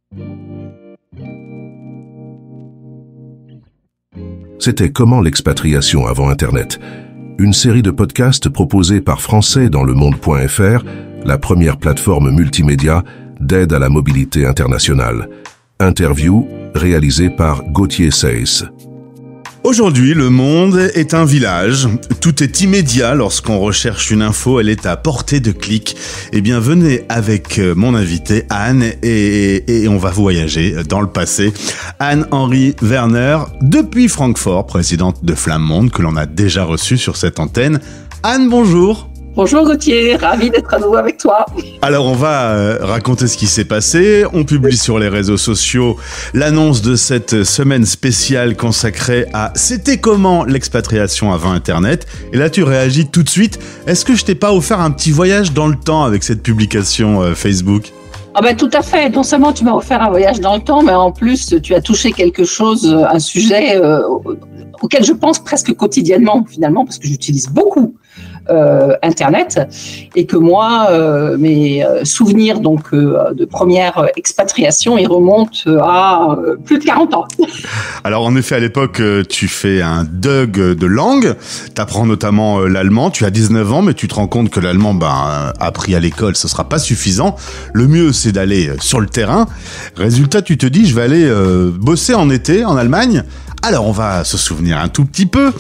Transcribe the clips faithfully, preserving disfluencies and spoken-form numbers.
C'était Comment l'expatriation avant Internet, une série de podcasts proposés par Français dans le monde point F R, la première plateforme multimédia d'aide à la mobilité internationale. Interview réalisée par Gauthier Seyss. Aujourd'hui, le monde est un village. Tout est immédiat lorsqu'on recherche une info, elle est à portée de clic. Eh bien, venez avec mon invitée Anne et, et on va voyager dans le passé. Anne-Henri Werner, depuis Francfort, présidente de Flamme Monde, que l'on a déjà reçue sur cette antenne. Anne, bonjour. Bonjour Gauthier, ravi d'être à nouveau avec toi. Alors on va euh, raconter ce qui s'est passé. On publie sur les réseaux sociaux l'annonce de cette semaine spéciale consacrée à c'était comment l'expatriation avant Internet. Et là tu réagis tout de suite. Est-ce que je t'ai pas offert un petit voyage dans le temps avec cette publication euh, Facebook ? Ah ben tout à fait. Non seulement tu m'as offert un voyage dans le temps, mais en plus tu as touché quelque chose, un sujet euh, auquel je pense presque quotidiennement finalement, parce que j'utilise beaucoup. Euh, Internet, et que moi, euh, mes euh, souvenirs donc euh, de première expatriation, ils remontent à euh, plus de quarante ans. Alors en effet, à l'époque, tu fais un D U G de langue, tu apprends notamment l'allemand, tu as dix-neuf ans, mais tu te rends compte que l'allemand, ben, appris à l'école, ce sera pas suffisant. Le mieux, c'est d'aller sur le terrain. Résultat, tu te dis, je vais aller euh, bosser en été en Allemagne. Alors, on va se souvenir un tout petit peu.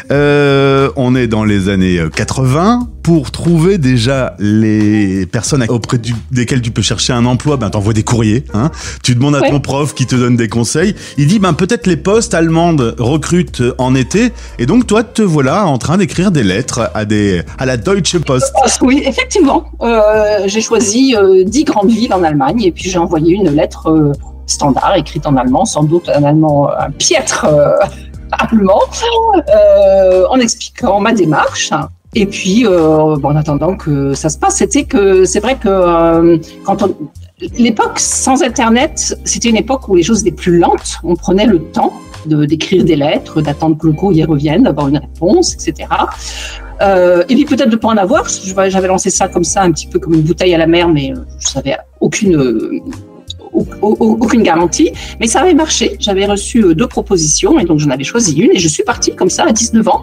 Euh, on est dans les années quatre-vingts. Pour trouver déjà les personnes auprès du, desquelles tu peux chercher un emploi, ben t'envoies des courriers. Hein. Tu demandes à ouais. ton prof qui te donne des conseils. Il dit ben peut-être les postes allemandes recrutent en été. Et donc toi te voilà en train d'écrire des lettres à des à la Deutsche Post. Oui, effectivement. Euh, j'ai choisi euh, dix grandes villes en Allemagne et puis j'ai envoyé une lettre euh, standard écrite en allemand, sans doute un allemand un piètre euh, allemand, euh, en expliquant ma démarche. Et puis, euh, bon, en attendant que ça se passe, c'était que c'est vrai que euh, quand on, l'époque sans Internet, c'était une époque où les choses étaient plus lentes. On prenait le temps de d'écrire des lettres, d'attendre que le courrier revienne, d'avoir une réponse, et cetera. Euh, et puis peut-être de pas en avoir. J'avais lancé ça comme ça, un petit peu comme une bouteille à la mer, mais je savais aucune. Euh, aucune garantie, mais ça avait marché. J'avais reçu deux propositions et donc j'en avais choisi une et je suis partie comme ça à dix-neuf ans,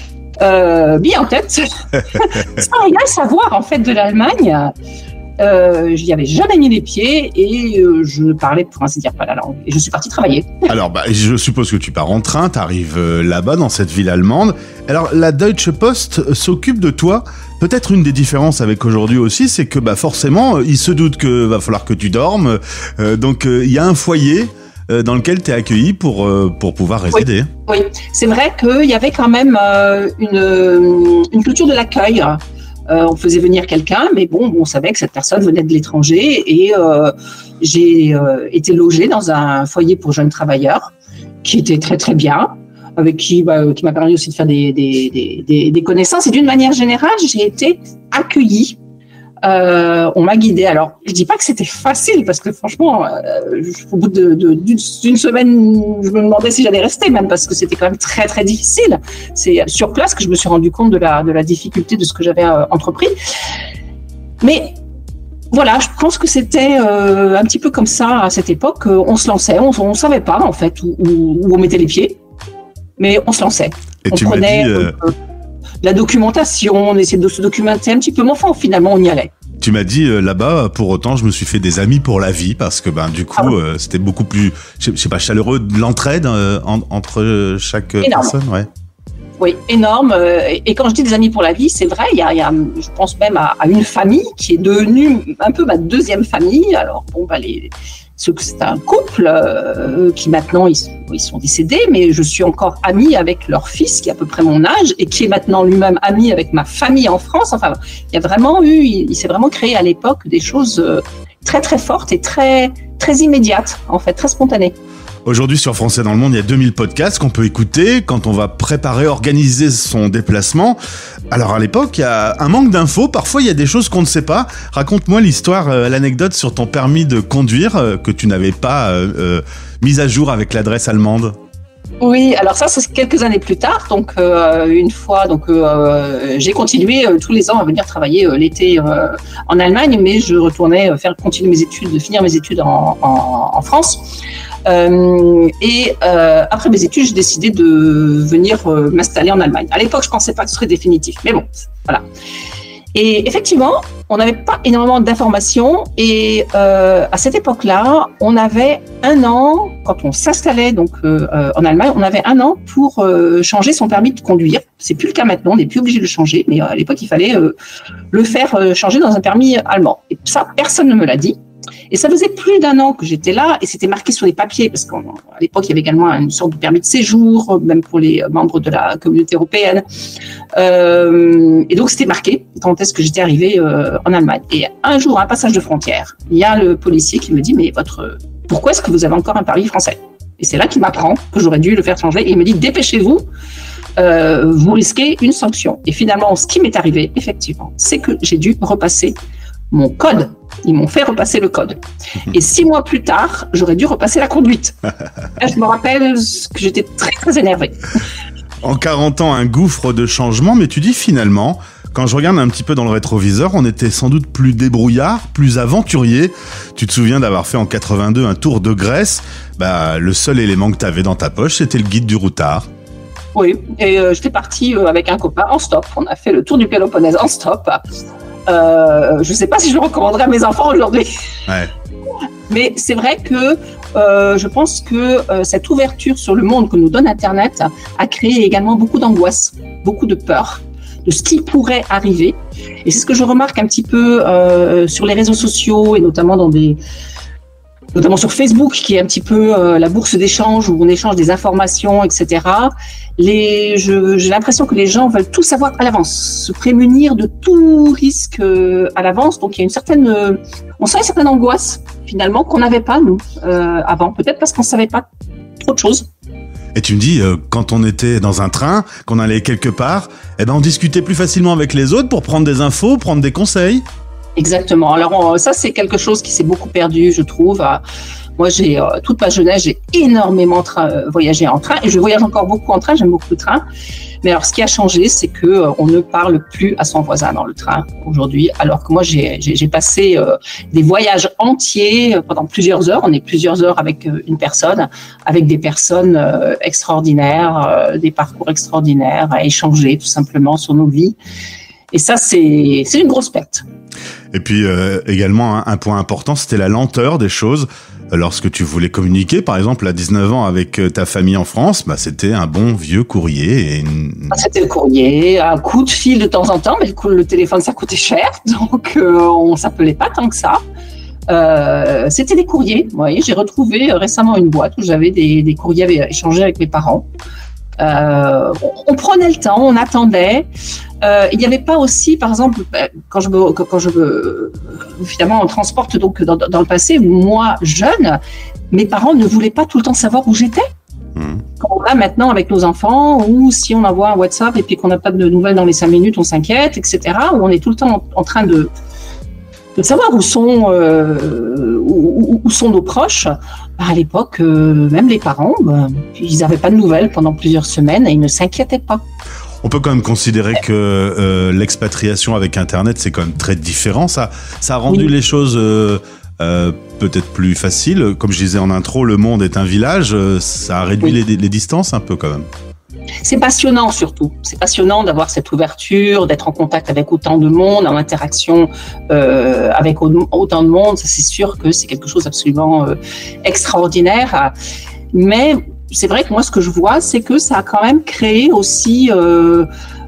euh, bien en tête, sans rien savoir en fait de l'Allemagne. Euh, j'y avais jamais mis les pieds et euh, je ne parlais pour ainsi dire pas la langue. Et je suis partie travailler. Alors, bah, je suppose que tu pars en train, tu arrives euh, là-bas dans cette ville allemande. Alors, la Deutsche Post euh, s'occupe de toi. Peut-être une des différences avec aujourd'hui aussi, c'est que bah, forcément, euh, il se doute que va falloir que tu dormes. Euh, donc, il euh, y a un foyer euh, dans lequel tu es accueilli pour, euh, pour pouvoir résider. Oui, oui. C'est vrai qu'il y avait quand même euh, une, une culture de l'accueil. Euh, on faisait venir quelqu'un, mais bon, on savait que cette personne venait de l'étranger et euh, j'ai euh, été logée dans un foyer pour jeunes travailleurs qui était très très bien, avec qui, bah, qui m'a permis aussi de faire des, des, des, des, des connaissances. Et d'une manière générale, j'ai été accueillie. Euh, on m'a guidée. Alors, je dis pas que c'était facile parce que franchement, euh, au bout de, de, d'une, d'une semaine, je me demandais si j'allais rester même parce que c'était quand même très très difficile. C'est sur place que je me suis rendu compte de la de la difficulté de ce que j'avais euh, entrepris. Mais voilà, je pense que c'était euh, un petit peu comme ça à cette époque. On se lançait, on, on savait pas en fait où, où, où on mettait les pieds, mais on se lançait. Et on tu prenait. m'as dit, euh... Euh, la documentation, on essayait de se documenter un petit peu, mais enfin, finalement, on y allait. Tu m'as dit euh, là-bas, pour autant, je me suis fait des amis pour la vie parce que ben du coup, ah ouais. euh, c'était beaucoup plus, je sais pas, chaleureux de l'entraide euh, en, entre chaque énorme. personne, ouais. Oui, énorme. Et quand je dis des amis pour la vie, c'est vrai. Il y a, il y a je pense même à, à une famille qui est devenue un peu ma deuxième famille. Alors bon, bah les c'est un couple euh, qui maintenant ils sont, ils sont décédés, mais je suis encore amie avec leur fils qui a à peu près mon âge et qui est maintenant lui-même ami avec ma famille en France. Enfin, il y a vraiment eu, il, il s'est vraiment créé à l'époque des choses très très fortes et très très immédiates en fait, très spontanées. Aujourd'hui, sur Français dans le monde, il y a deux mille podcasts qu'on peut écouter quand on va préparer, organiser son déplacement. Alors, à l'époque, il y a un manque d'infos. Parfois, il y a des choses qu'on ne sait pas. Raconte-moi l'histoire, euh, l'anecdote sur ton permis de conduire euh, que tu n'avais pas euh, euh, mise à jour avec l'adresse allemande. Oui, alors ça, c'est quelques années plus tard. Donc, euh, une fois, donc euh, j'ai continué euh, tous les ans à venir travailler euh, l'été euh, en Allemagne, mais je retournais euh, faire continuer mes études, finir mes études en, en, en France. Euh, et euh, après mes études, j'ai décidé de venir euh, m'installer en Allemagne. À l'époque, je pensais pas que ce serait définitif, mais bon, voilà. Et effectivement, on n'avait pas énormément d'informations et euh, à cette époque-là, on avait un an, quand on s'installait donc euh, en Allemagne, on avait un an pour euh, changer son permis de conduire. C'est plus le cas maintenant, on n'est plus obligé de le changer, mais à l'époque, il fallait euh, le faire euh, changer dans un permis allemand. Et ça, personne ne me l'a dit. Et ça faisait plus d'un an que j'étais là et c'était marqué sur les papiers parce qu'à l'époque, il y avait également une sorte de permis de séjour, même pour les membres de la communauté européenne. Euh, et donc, c'était marqué quand est-ce que j'étais arrivée euh, en Allemagne. Et un jour, à un passage de frontière, il y a le policier qui me dit « Mais votre, pourquoi est-ce que vous avez encore un permis français ?» Et c'est là qu'il m'apprend que j'aurais dû le faire changer. Et il me dit « Dépêchez-vous, euh, vous risquez une sanction. » Et finalement, ce qui m'est arrivé, effectivement, c'est que j'ai dû repasser mon code. Ils m'ont fait repasser le code. Et six mois plus tard, j'aurais dû repasser la conduite. Là, je me rappelle que j'étais très, très énervée. En quarante ans, un gouffre de changement, mais tu dis finalement, quand je regarde un petit peu dans le rétroviseur, on était sans doute plus débrouillard, plus aventurier. Tu te souviens d'avoir fait en quatre-vingt-deux un tour de Grèce. Bah, le seul élément que tu avais dans ta poche, c'était le guide du routard. Oui, et euh, j'étais partie euh, avec un copain en stop. On a fait le tour du Péloponnèse en stop. Euh, je ne sais pas si je le recommanderais à mes enfants aujourd'hui. Ouais. Mais c'est vrai que euh, je pense que euh, cette ouverture sur le monde que nous donne Internet a créé également beaucoup d'angoisse, beaucoup de peur de ce qui pourrait arriver. Et c'est ce que je remarque un petit peu euh, sur les réseaux sociaux et notamment dans des... notamment sur Facebook, qui est un petit peu euh, la bourse d'échange où on échange des informations, et cetera. Les, je, j'ai l'impression que les gens veulent tout savoir à l'avance, se prémunir de tout risque euh, à l'avance. Donc il y a une certaine, euh, on sent une certaine angoisse finalement qu'on n'avait pas nous euh, avant. Peut-être parce qu'on savait pas trop de choses. Et tu me dis, euh, quand on était dans un train, qu'on allait quelque part, eh ben on discutait plus facilement avec les autres pour prendre des infos, prendre des conseils. Exactement. Alors on, ça, c'est quelque chose qui s'est beaucoup perdu, je trouve. Moi, j'ai euh, toute ma jeunesse, j'ai énormément tra- voyagé en train et je voyage encore beaucoup en train. J'aime beaucoup le train. Mais alors, ce qui a changé, c'est que euh, on ne parle plus à son voisin dans le train aujourd'hui. Alors que moi, j'ai, j'ai, j'ai passé euh, des voyages entiers euh, pendant plusieurs heures. On est plusieurs heures avec euh, une personne, avec des personnes euh, extraordinaires, euh, des parcours extraordinaires à échanger tout simplement sur nos vies. Et ça, c'est, c'est une grosse perte. Et puis euh, également un, un point important, c'était la lenteur des choses. Lorsque tu voulais communiquer, par exemple, à dix-neuf ans avec ta famille en France, bah c'était un bon vieux courrier. Et une... C'était le courrier, un coup de fil de temps en temps, mais le, le téléphone ça coûtait cher, donc euh, on s'appelait pas tant que ça. Euh, c'était des courriers. Vous voyez, j'ai retrouvé récemment une boîte où j'avais des, des courriers échangés avec mes parents. Euh, on, on prenait le temps, on attendait. Euh, il n'y avait pas aussi, par exemple, quand je me, quand je me, finalement, on transporte donc dans, dans le passé, moi, jeune, mes parents ne voulaient pas tout le temps savoir où j'étais. Mmh. Quand on va maintenant avec nos enfants, ou si on envoie un WhatsApp et puis qu'on n'a pas de nouvelles dans les cinq minutes, on s'inquiète, et cetera, où on est tout le temps en, en train de, de savoir où sont, euh, où, où sont nos proches. Bah, à l'époque, euh, même les parents, bah, ils n'avaient pas de nouvelles pendant plusieurs semaines et ils ne s'inquiétaient pas. On peut quand même considérer que euh, l'expatriation avec Internet, c'est quand même très différent. Ça, ça a rendu oui. les choses euh, euh, peut-être plus faciles. Comme je disais en intro, le monde est un village. Euh, ça a réduit oui. les, les distances un peu quand même. C'est passionnant surtout. C'est passionnant d'avoir cette ouverture, d'être en contact avec autant de monde, en interaction euh, avec autant de monde. Ça, c'est sûr que c'est quelque chose d'absolument euh, extraordinaire. Mais c'est vrai que moi, ce que je vois, c'est que ça a quand même créé aussi euh,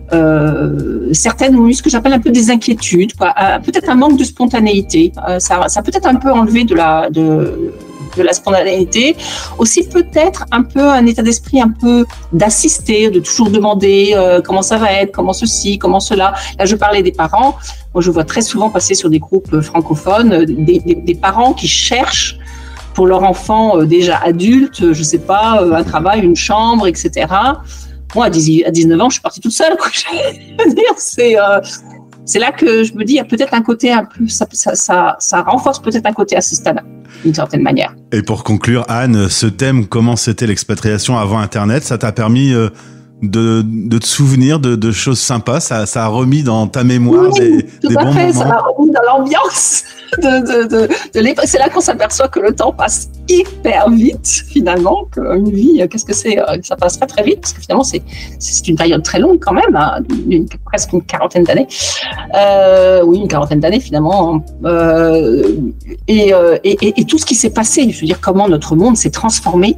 euh, certaines, ce que j'appelle un peu des inquiétudes, quoi. Euh, peut-être un manque de spontanéité. Euh, ça, ça peut-être un peu enlevé de la de de la spontanéité. Aussi peut-être un peu un état d'esprit un peu d'assister, de toujours demander euh, comment ça va être, comment ceci, comment cela. Là, je parlais des parents. Moi, je vois très souvent passer sur des groupes francophones des, des, des parents qui cherchent pour leur enfant euh, déjà adulte, je sais pas, euh, un travail, une chambre, et cetera. Moi, à dix-neuf ans, je suis partie toute seule. Quoi. Je veux dire, c'est, euh, c'est là que je me dis, il y a peut-être un côté un peu, ça, ça, ça, ça renforce peut-être un côté assistant d'une certaine manière. Et pour conclure, Anne, ce thème, comment c'était l'expatriation avant Internet, ça t'a permis euh, de, de te souvenir de, de choses sympas, ça, ça a remis dans ta mémoire oui, des, tout des à bons fait, moments. Ça m'a remis dans l'ambiance de, de, de, de l'époque. C'est là qu'on s'aperçoit que le temps passe hyper vite, finalement, qu'une vie, qu'est-ce que c'est, ça passe très très vite, parce que finalement, c'est, c'est une période très longue quand même, hein, une, presque une quarantaine d'années. Euh, oui, une quarantaine d'années, finalement. Euh, et, euh, et, et, et tout ce qui s'est passé, je veux dire, comment notre monde s'est transformé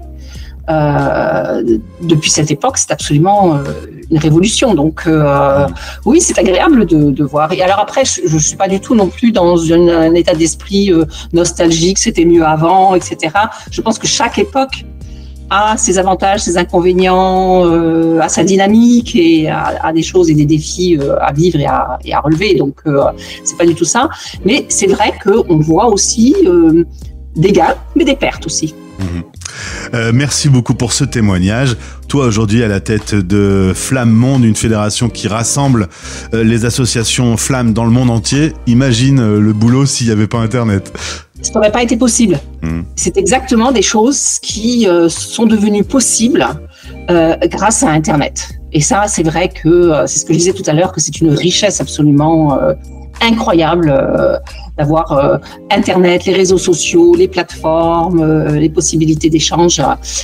Euh, depuis cette époque, c'est absolument euh, une révolution. Donc, euh, oui, c'est agréable de, de voir. Et alors après, je ne suis pas du tout non plus dans une, un état d'esprit euh, nostalgique, c'était mieux avant, et cetera. Je pense que chaque époque a ses avantages, ses inconvénients, euh, a sa dynamique et a, a des choses et des défis euh, à vivre et à, et à relever. Donc, euh, c'est pas du tout ça. Mais c'est vrai qu'on voit aussi euh, des gains, mais des pertes aussi. Mmh. Euh, merci beaucoup pour ce témoignage. Toi, aujourd'hui, à la tête de Flamme Monde, une fédération qui rassemble euh, les associations Flamme dans le monde entier. Imagine euh, le boulot s'il n'y avait pas Internet. Ça n'aurait pas été possible. Mmh. C'est exactement des choses qui euh, sont devenues possibles euh, grâce à Internet. Et ça, c'est vrai que, euh, c'est ce que je disais tout à l'heure, que c'est une richesse absolument euh, incroyable euh, d'avoir euh, Internet, les réseaux sociaux, les plateformes, euh, les possibilités d'échange.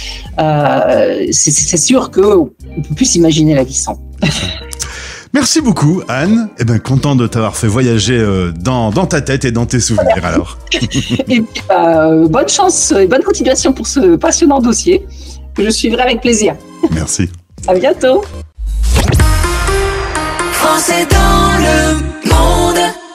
Euh, c'est, c'est sûr qu'on ne peut plus s'imaginer la vie sans. Merci beaucoup, Anne. Eh ben, content de t'avoir fait voyager euh, dans, dans ta tête et dans tes souvenirs, alors. Et puis, euh, bonne chance et bonne continuation pour ce passionnant dossier que je suivrai avec plaisir. Merci. À bientôt. Français dans le monde.